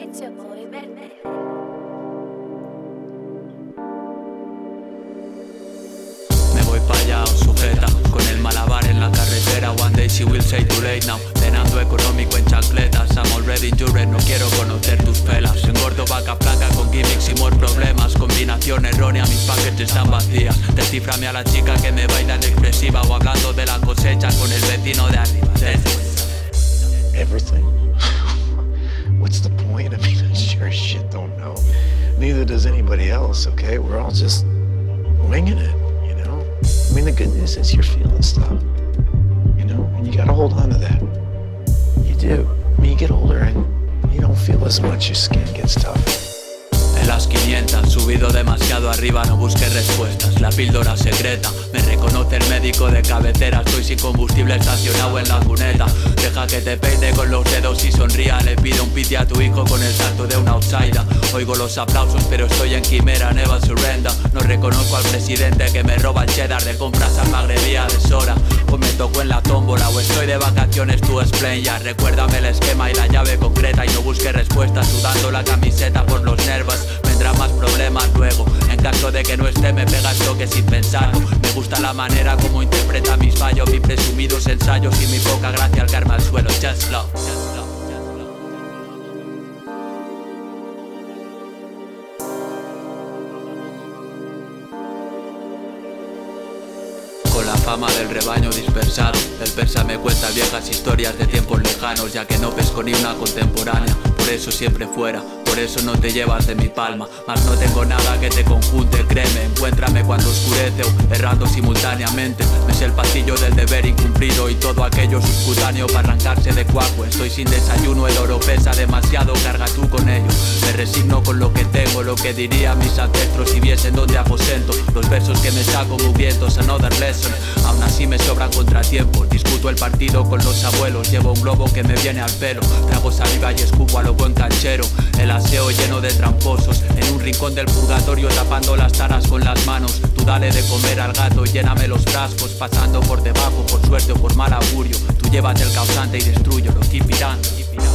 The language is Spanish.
Selección movimiento. Me voy pa' allá, os sujeta, con el malabar en la carretera. One day she will say too late now. Cenando económico en chancletas. I'm already injured, no quiero conocer tus pelas. Engordo vaca flaca con gimmicks y more problemas. Combinación errónea, mis paquetes están vacías. Descíframe a la chica que me baila en expresiva. O hablando de la cosecha con el vecino de arriba. Everything? What's the point? I mean, I sure as shit don't know. Neither does anybody else, okay? We're all just winging it, you know? I mean, the good news is you're feeling stuff, you know? And you gotta hold on to that. You do. I mean, you get older and you don't feel as much, your skin gets tough. En las 500, subido demasiado arriba, no busques respuestas. La píldora secreta, me reconoce el médico de cabecera. Estoy sin combustible estacionado en la cuneta. Deja que te peine con los dedos y sonría. Le pido un piti a tu hijo con el salto de una outsider. Oigo los aplausos pero estoy en quimera, never surrender. No reconozco al presidente que me roba el cheddar de compras al magrebí a deshora. O me toco en la tómbola o estoy de vacaciones, tú explain ya. Recuérdame el esquema y la llave concreta. Y no busques respuestas sudando la camiseta por los nervios. Vendrán más problemas luego. En caso de que no esté me pegas toque sin pensarlo. Me gusta la manera como interpreta mis fallos, mis presumidos ensayos y mi poca gracia al caerme al suelo. Just love, just love. Con la fama del rebaño dispersado, el persa me cuenta viejas historias de tiempos lejanos, ya que no pesco ni una contemporánea. Por eso siempre fuera, por eso no te llevas de mi palma. Mas no tengo nada que te conjunte, créeme. Encuéntrame cuando oscurece o errando simultáneamente. Me sé el pasillo del deber incumplido y todo aquello subcutáneo para arrancarse de cuajo. Estoy sin desayuno, el oro pesa demasiado, carga tú con ello. Me resigno con lo que tengo, lo que dirían mis ancestros si viesen donde aposento. Los versos que me saco muy vientos, another lesson. Aún así me sobran contratiempos. Discuto el partido con los abuelos. Llevo un globo que me viene al pelo. Trago saliva y escupo a lo buen canchero. El aseo lleno de tramposos. En un rincón del purgatorio tapando las taras con las manos. Tú dale de comer al gato y lléname los frascos. Pasando por debajo, por suerte o por mal augurio. Tú llévate el causante y destrúyelo. Keep it on.